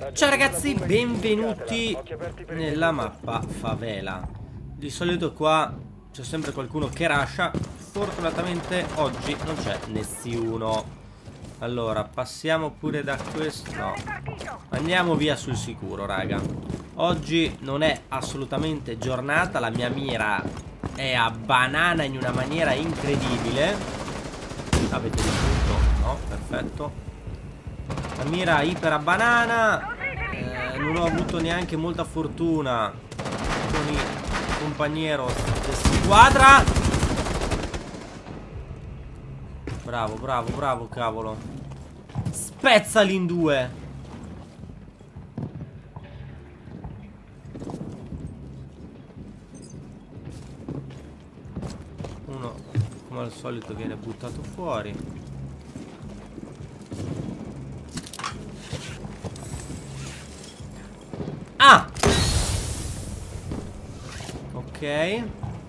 Ciao ragazzi, benvenuti nella mappa favela. Di solito qua c'è sempre qualcuno che rascia. Fortunatamente oggi non c'è nessuno. Allora, passiamo pure da questo. No, andiamo via sul sicuro, raga. Oggi non è assolutamente giornata. La mia mira è a banana in una maniera incredibile. Avete visto? No, perfetto. La mira iper a banana. Non ho avuto neanche molta fortuna con il compagniero di squadra. Bravo, bravo, bravo, cavolo. Spezzali in due. Uno, come al solito, viene buttato fuori. Ah! Ok.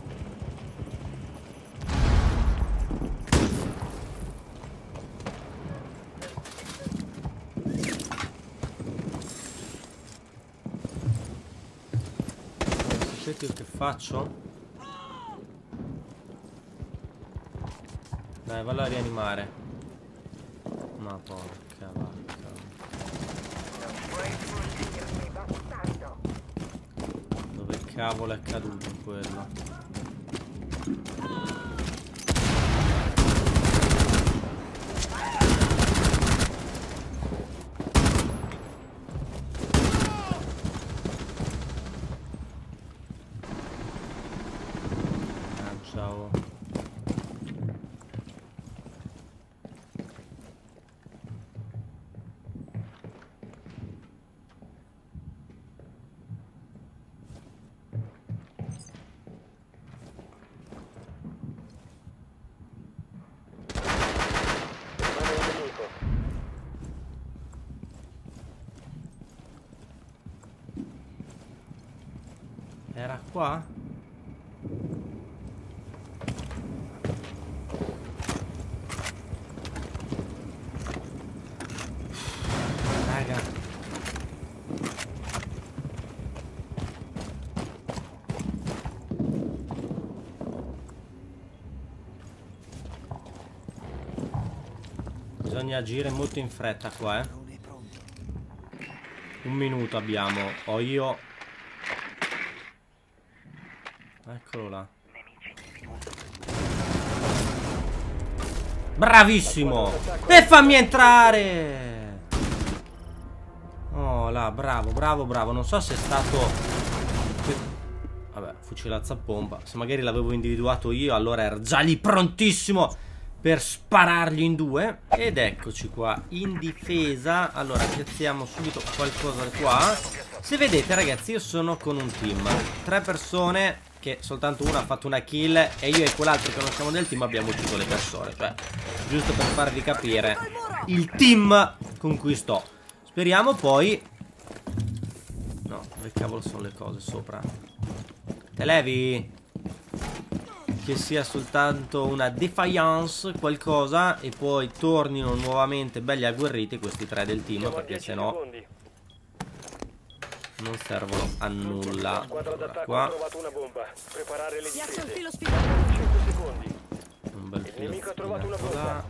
Sapete io che faccio? Dai, vallo a rianimare. Ma porca vacca. Dove cavolo è caduto quello? Ciao. Era qua? Raga. Bisogna agire molto in fretta qua, eh. Un minuto abbiamo. Ho io. Eccolo là. Bravissimo! E fammi entrare! Oh là, bravo, bravo, bravo. Non so se è stato... Vabbè, fucilazza a pompa. Se magari l'avevo individuato io, allora ero già lì prontissimo per sparargli in due. Ed eccoci qua, in difesa. Allora, piazziamo subito qualcosa qua. Se vedete ragazzi, io sono con un team. 3 persone, che soltanto una ha fatto una kill, e io e quell'altro che non siamo del team abbiamo ucciso le persone. Cioè, giusto per farvi capire il team con cui sto. Speriamo poi... No, dove cavolo sono le cose sopra? Te levi? Che sia soltanto una defiance, qualcosa, e poi tornino nuovamente belli agguerriti questi 3 del team, perché sennò non servono a nulla. Allora, qua un bel filo là.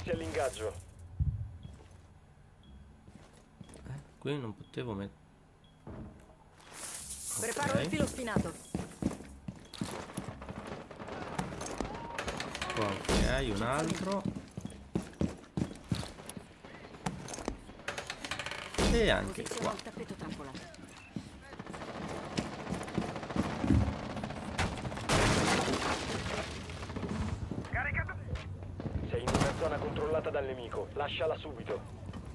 Qui non potevo mettere. Preparo il filo spinato. Qua ok, un altro. E anche qua. Sei in una zona controllata dal nemico, lasciala subito.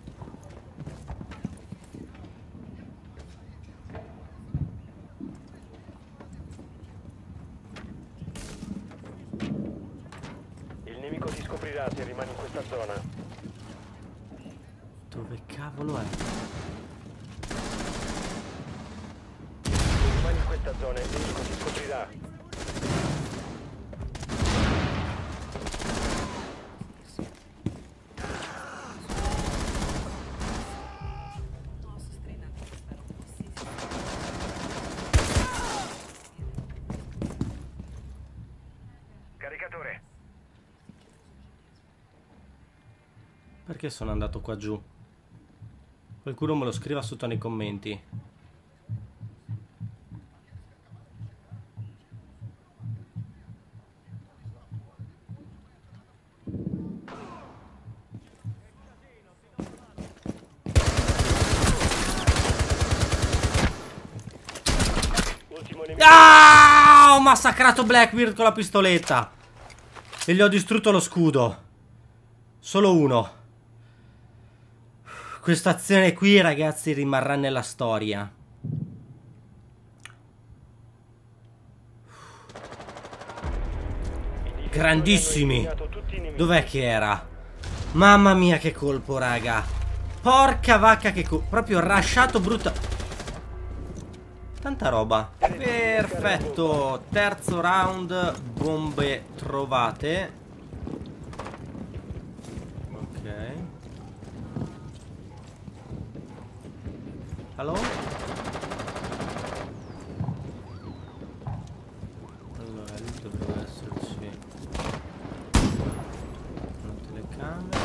Il nemico ti scoprirà se rimani in questa zona. Dove cavolo è? Se rimani in questa zona il nemico ti scoprirà. Perché sono andato qua giù? Qualcuno me lo scriva sotto nei commenti. Ah! Ho massacrato Blackbeard con la pistoletta e gli ho distrutto lo scudo. Solo uno. Questa azione qui, ragazzi, rimarrà nella storia. Grandissimi. Dov'è che era? Mamma mia che colpo, raga. Porca vacca che colpo. Proprio rasciato brutta. Tanta roba. Perfetto. Terzo round. Bombe trovate. Ok. Allo? Allora, lì dovrebbe esserci una telecamera.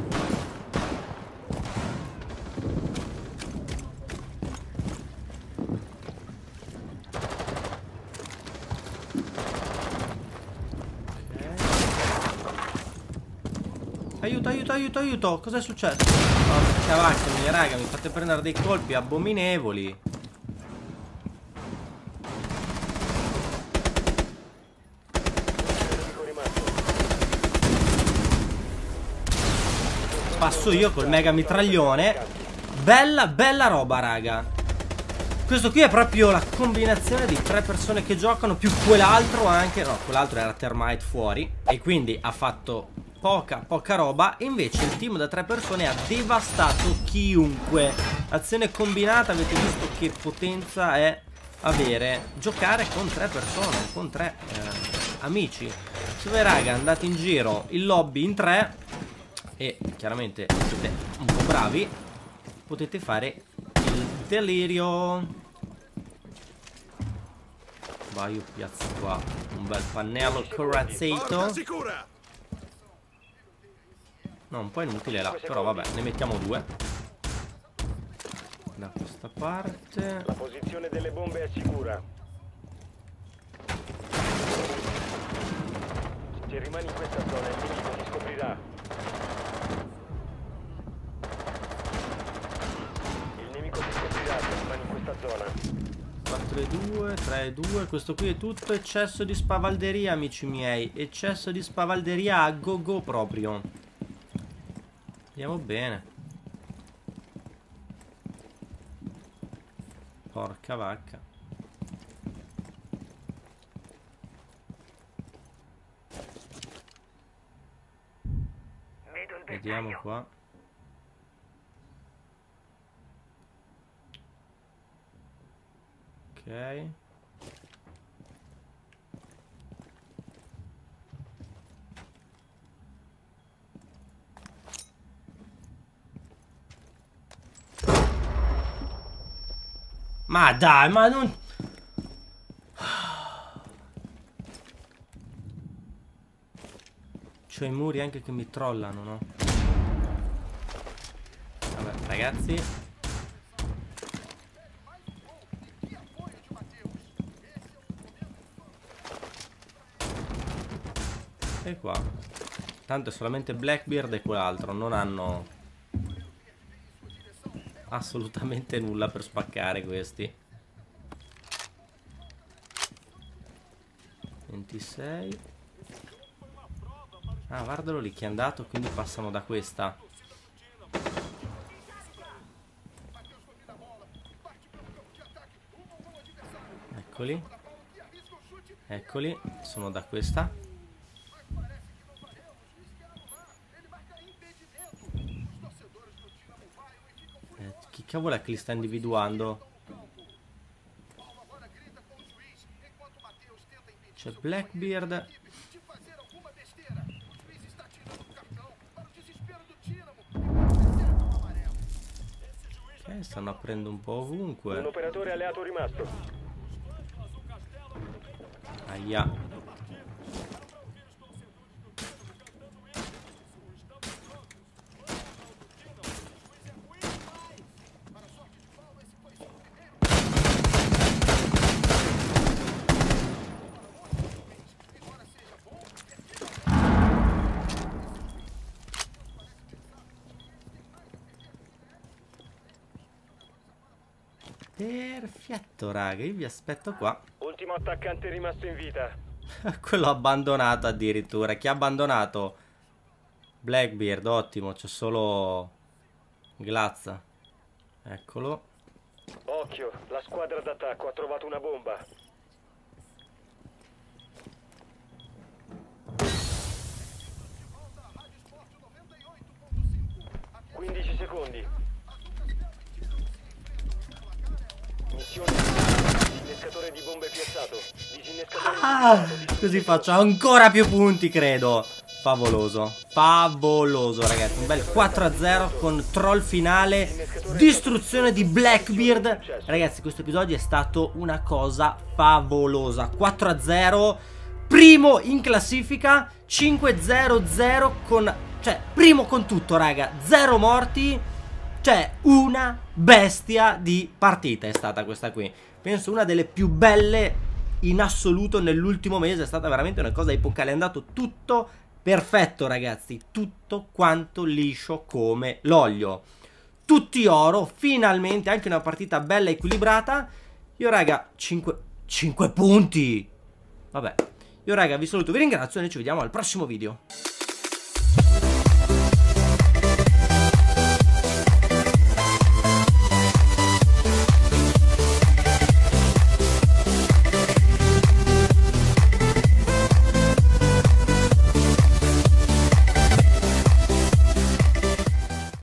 Aiuto, aiuto, aiuto, aiuto. Cos'è successo? Porca vacca, raga, mi fate prendere dei colpi abominevoli. Passo io col mega mitraglione. Bella, bella roba, raga. Questo qui è proprio la combinazione di 3 persone che giocano più quell'altro anche. No, quell'altro era Termite fuori. E quindi ha fatto poca roba. E invece il team da 3 persone ha devastato chiunque. Azione combinata, avete visto che potenza è avere giocare con 3 persone, con 3 amici. Se voi raga andate in giro il lobby in 3 e chiaramente siete un po' bravi, potete fare il delirio. Vai, io piazzo qua un bel pannello corazzato. No, un po' inutile là, però vabbè, ne mettiamo 2. Da questa parte. La posizione delle bombe è sicura. Se rimani in questa zona il nemico ti scoprirà. Il nemico ti scoprirà se rimani in questa zona. 4-2, 3-2. Questo qui è tutto eccesso di spavalderia, amici miei. Eccesso di spavalderia a go proprio. Andiamo bene. Porca vacca. Vediamo qua. Ok. Ma dai, ma non... C'ho i muri anche che mi trollano, no? Vabbè, ragazzi. E qua. Tanto è solamente Blackbeard e quell'altro. Non hanno assolutamente nulla per spaccare questi. 26. Ah, guardalo lì che è andato, quindi passano da questa. Eccoli. Eccoli, sono da questa. Chi cavolo è che li sta individuando? C'è Blackbeard. Ok, stanno aprendo un po' ovunque. Un operatore alleato rimasto. Aia. Perfetto, raga, io vi aspetto qua. Ultimo attaccante rimasto in vita. Quello abbandonato addirittura. Chi ha abbandonato? Blackbeard, ottimo, c'è solo Glazza. Eccolo. Occhio, la squadra d'attacco ha trovato una bomba. 15 secondi. Missione. Disinnescatore di bombe piazzato. Disinnescatore Così faccio ancora più punti, credo. Favoloso. Favoloso, ragazzi. Un bel 4-0 con troll finale. Distruzione di Blackbeard. Ragazzi, questo episodio è stato una cosa favolosa. 4-0. Primo in classifica. 5-0-0 con... cioè, primo con tutto, raga. 0 morti. Cioè, una bestia di partita è stata questa qui. Penso una delle più belle in assoluto nell'ultimo mese. È stata veramente una cosa epocale. È andato tutto perfetto, ragazzi. Tutto quanto liscio come l'olio. Tutti oro, finalmente. Anche una partita bella equilibrata. Io, raga, 5 punti. Vabbè. Io, raga, vi saluto, vi ringrazio e noi ci vediamo al prossimo video.